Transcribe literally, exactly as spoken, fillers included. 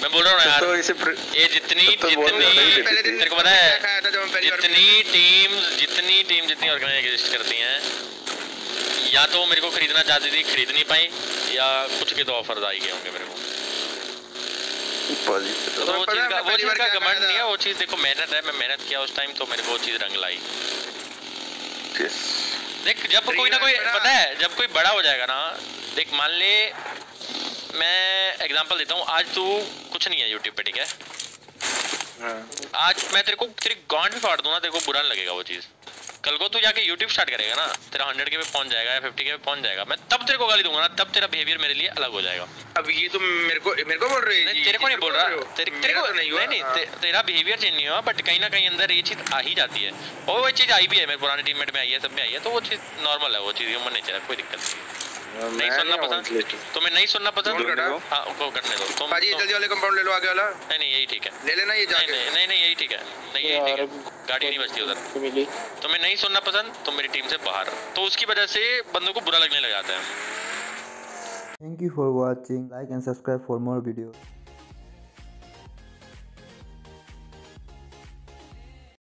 मैं बोल रहा हूँ यार, तो इसे ये जितनी जितनी तेरे को पता है, जितनी टीम जितनी टीम जितनी ऑर्गेनाइज एग्जिस्ट करती हैं, या तो मेरे को खरीदना चाहती थी, खरीद नहीं पाई, या कुछ के तो ऑफर्स आ ही गए होंगे मेरे को। तो वो चीज का वो चीज का कमेंट नहीं है, वो चीज देखो मेहनत है, मैं मेहनत किया उस टाइम तो मेरे को वो चीज रंग लाई। देख जब कोई ना कोई पता है, जब कोई बड़ा हो जाएगा ना, देख मान ले मैं एग्जांपल देता हूँ, आज तू कुछ नहीं है यूट्यूब पे, ठीक है, आज मैं तेरे को तेरी गांड भी फाड़ दूँ ना, तेरे को बुरा नहीं लगेगा वो चीज। कल को तू जाके YouTube स्टार्ट करेगा ना, तेरा हंड्रेड के पे पहुंच जाएगा या फिफ्टी के पे पहुंच जाएगा, मैं तब तेरे को गाली दूंगा ना, तब तेरा बिहेवियर मेरे लिए अलग हो जाएगा। अब ये तो मेरे को मेरे को बोल रहे हो? तेरे को नहीं बोल रहा, तेरे तेरे को नहीं हुआ, नहीं नहीं तेरा बिहेवियर चेंज नहीं हुआ, बट कहीं ना कहीं अंदर ये चीज आ ही जाती है, और वो चीज आई भी है, मेरे पुराने टीममेट में आई है, सब में आई है, तो वो चीज नॉर्मल है, वो चीज ह्यूमन नेचर है, कोई दिक्कत नहीं। नहीं सुनना पसंद तुम्हें, नहीं सुनना पसंद, हाँ उनको करने दो तुम। भाजी जल्दी वाले कंपाउंड ले लो, आगे वाला। नहीं नहीं यही ठीक है, ले लेना ये जाके। नहीं नहीं नहीं यही ठीक है, नहीं यही ठीक है, गाड़ी नहीं बचती उधर। तुम्हें नहीं सुनना पसंद, तुम मेरी टीम से बाहर, तो उसकी वजह से बंदों को बुरा लगने लग जाता है। Thank you for watching. Like and subscribe for more videos.